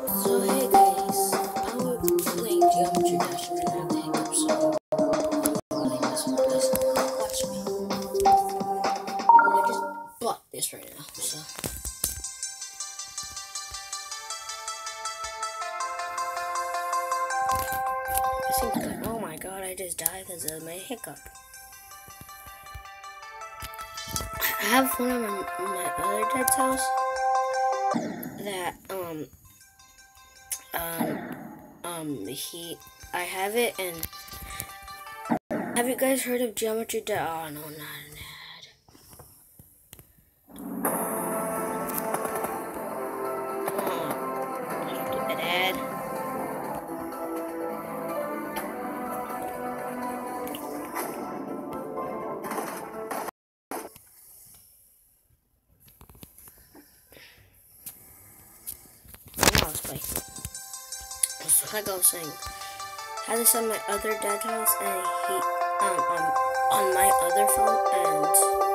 So hey guys, I will be playing Geometry Dash right now. The hiccup, so playing this one, please watch me. I just bought this right now, so it seems good. Oh my god, I just died because of my hiccup. I have one of my other dad's house that I have it, and have you guys heard of Geometry Dash? Oh no, not an ad. Oh, stupid ad. So like I was saying, I had this at my other dad's house, and he on my other phone, and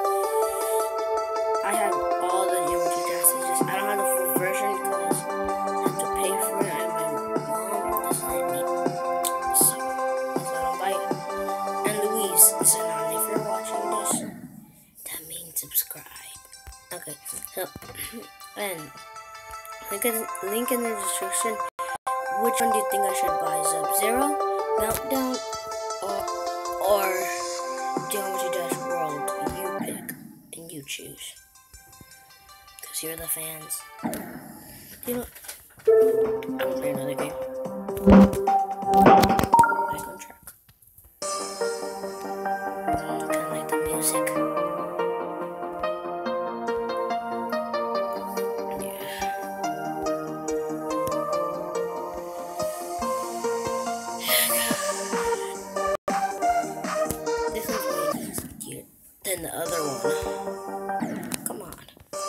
I have all the Geometry Dash. I don't have the full version because I have to pay for it, and my mom doesn't let me, so I don't buy it. And Louise is on. If you're watching this, that means subscribe. Okay, so and link in the description. Which one do you think I should buy? Sub-Zero, Meltdown, or Geometry Dash World? You pick and you choose. Because you're the fans. You know, I'm gonna play another game. Back on track. I kinda like the music. Than the other one. Come on.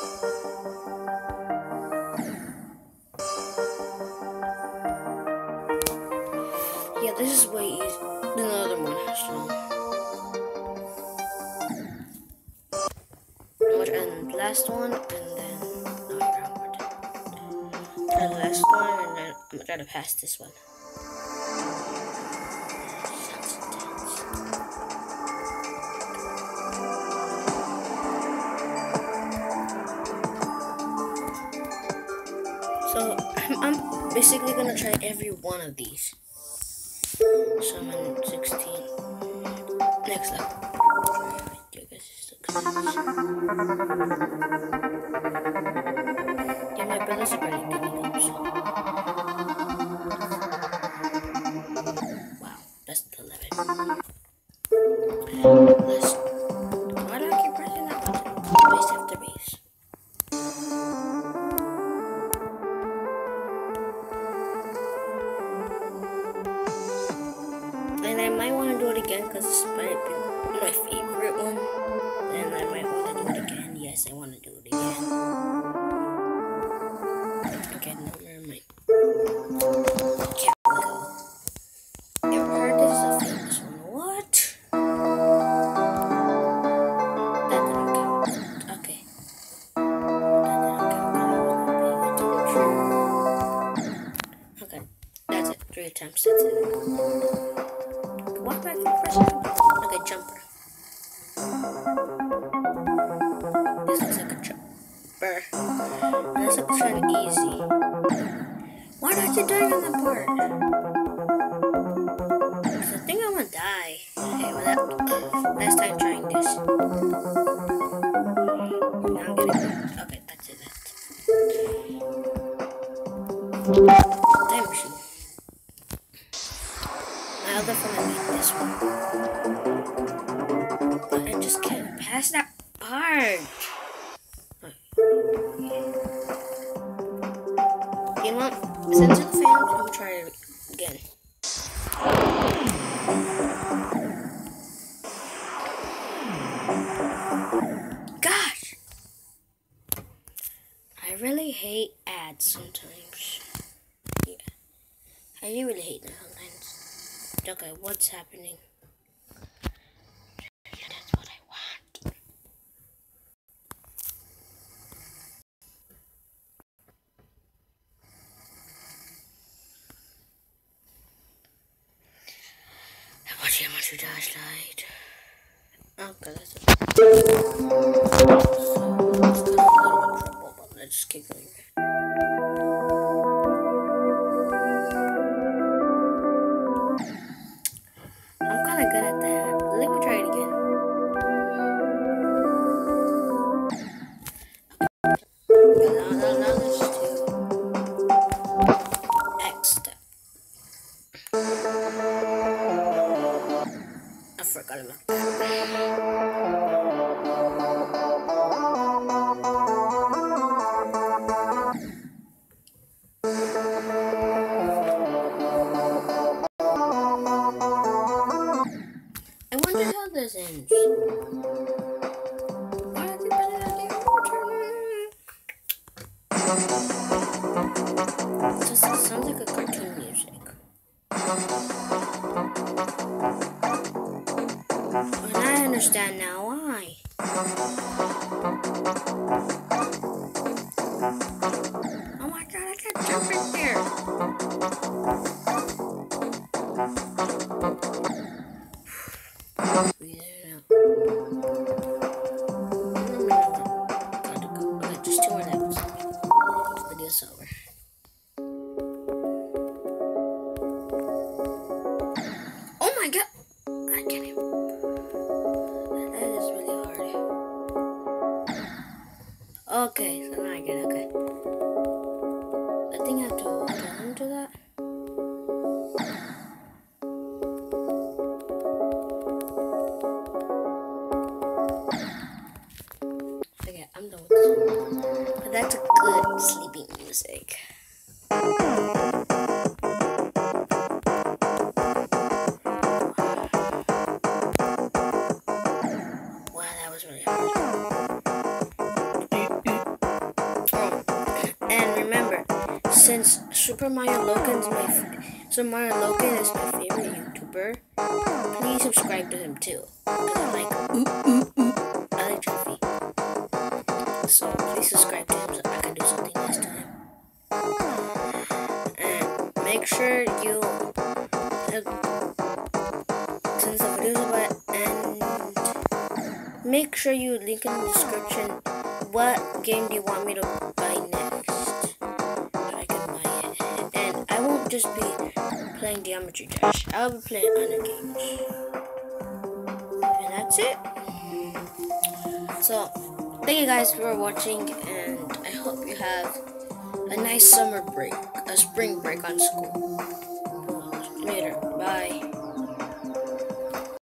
Yeah, this is way easier than the other one. So, and the last one, and then the last one, and then I'm gonna pass this one. So I'm basically gonna try every one of these. So I'm in 16. Next level. Yeah, my brother's already getting up, so. Wow, that's the limit. Why do I keep pressing that button? Base after base. And I might want to do it again because this might be my favorite one. And I might want to do it again. Yes, I want to do it again. Okay, no, never mind. Can't go. You ever heard this is a famous one? What? That didn't count. Okay. That didn't count. Okay, that's it. 3 attempts, that's it. What back to pressure? Okay, jumper. This looks like a jumper. This looks kind of easy. Why not you die on that part? Cause I think I'm gonna die. Okay, well that last time trying this. Now I'm getting okay, that's it. Time machine. My other phone, I need this one. But I just can't pass that part. You know what? Since it failed, I'm gonna try it again. Gosh! I really hate ads sometimes. Yeah. I do really hate them sometimes. Okay, what's happening? Yeah, that's what I want. geometry dash light. Okay, that's it. Let's just keep going. I'm kind of good at that. Let me try it again. Now let's do X step. I forgot about that. I wonder how this ends. It sounds like a cartoon music. And I understand now why. Oh my god, I can't jump in there. Okay, just 2 more levels. This video's over. Oh my god! I can't even. That is really hard. Okay, so now I get it. Okay. I think I have to hold on to that. Okay, I'm done with this one. That's a good sleeping music. Wow, that was really hard. And remember, since Super Mario Logan is my favorite YouTuber, please subscribe to him too. Because I like Trophy. So please subscribe to him so I can do something nice to him. And make sure you since the video's about and make sure you link in the description what game do you want me to buy next so I can buy it. And I won't just be playing Geometry Dash, I'll be playing other games. And that's it. So thank you guys for watching, and I hope you have a nice summer break, a spring break on school. Later, bye.